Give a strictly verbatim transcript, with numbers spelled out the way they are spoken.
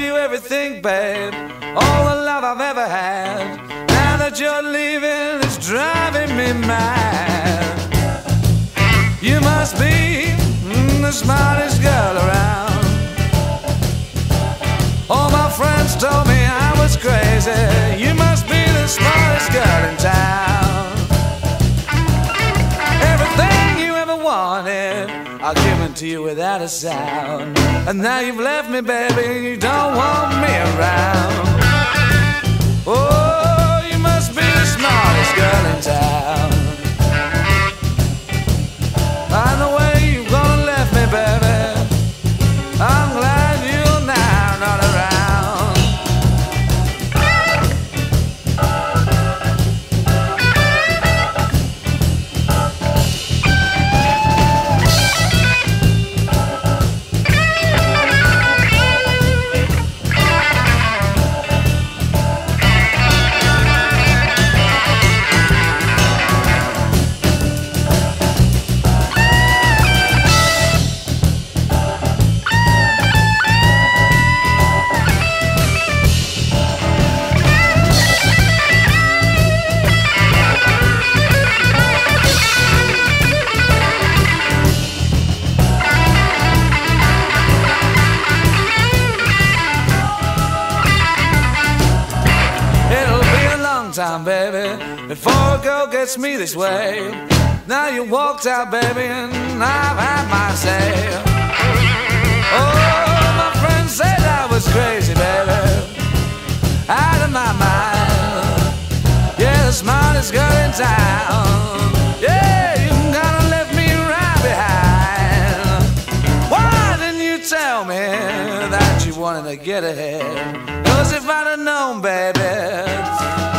you everything, babe, all the love I've ever had. Now that you're leaving, it's driving me mad. You must be mm, the smartest girl around. All my friends told me I was crazy. You must be the smartest girl in town. Everything you ever wanted, I'll give it to you without a sound. And now you've left me, baby, you don't want me around. Oh, you must be the smartest girl in town. I know where you've gone and left me, baby. I'm glad you're now not around. Time, baby, before a girl gets me this way. Now you walked out, baby, and I've had my say. Oh, my friends said I was crazy, baby, out of my mind. Yeah, the smartest girl in town. Yeah, you gotta left me right behind. Why didn't you tell me that you wanted to get ahead? 'Cause if I'd have known, baby,